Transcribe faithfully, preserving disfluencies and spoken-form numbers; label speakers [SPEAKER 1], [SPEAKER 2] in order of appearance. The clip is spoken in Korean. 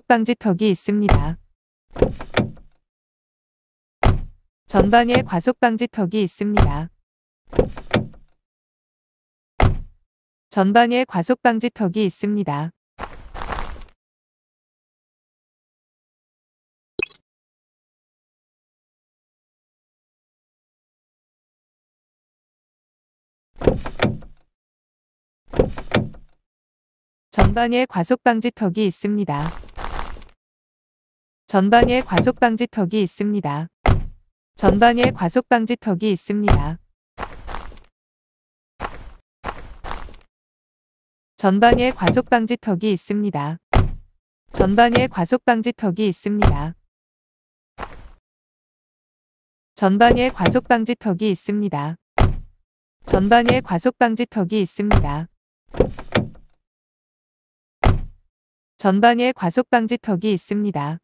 [SPEAKER 1] 과속방지턱이 있습니다. 전방에 과속방지턱이 있습니다. 전방에 과속방지턱이 있습니다. 전방에 과속방지턱이 있습니다. 전방에 과속방지턱이 있습니다. 전방에 과속방지턱이 있습니다. 전방에 과속방지턱이 있습니다. 전방에 과속방지턱이 있습니다. 전방에 과속방지턱이 있습니다. 전방에 과속방지턱이 있습니다. 전방에 과속방지턱이 있습니다.